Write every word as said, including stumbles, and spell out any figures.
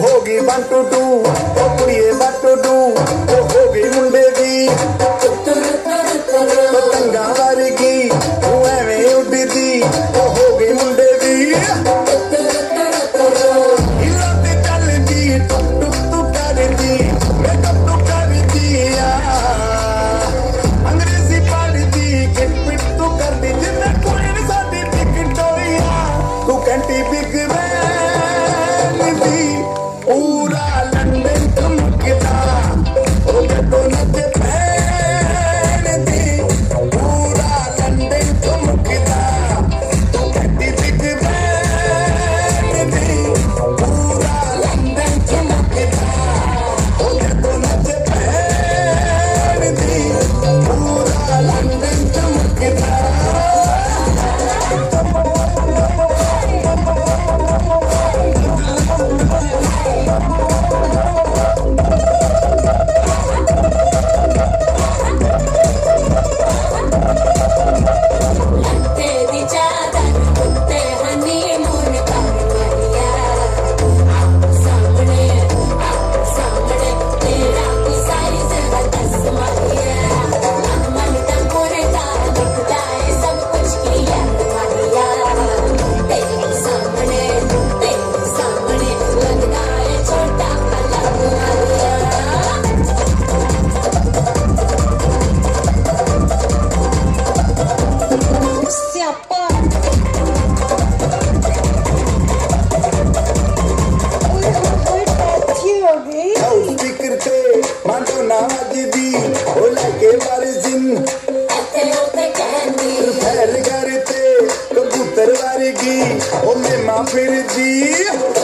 होगी one two two O कुड़िए one two two O होगी मुंडे दी पतंगा वारगी तू एवें उड़दी ओ होगी मुंडे दी हिलती चलदी टुक टुक टुक करदी मैं टुक टुक करदी अंग्रेजी पढ़दी किट पिट तू करदी जिन्ने कुड़ी नी साडी विक्टोरिया तू कैंटी बिग पूरा लंदन चमकदा ओ जदो नचे पैन दी पूरा लंदन चमकदा तू कट्टी बिग बैन दी पूरा लंदन चमकदा ओ जदो नचे पैन दी पूरा लंदन चमकदा कबूतर वारगी ओ मैं मां फिर दी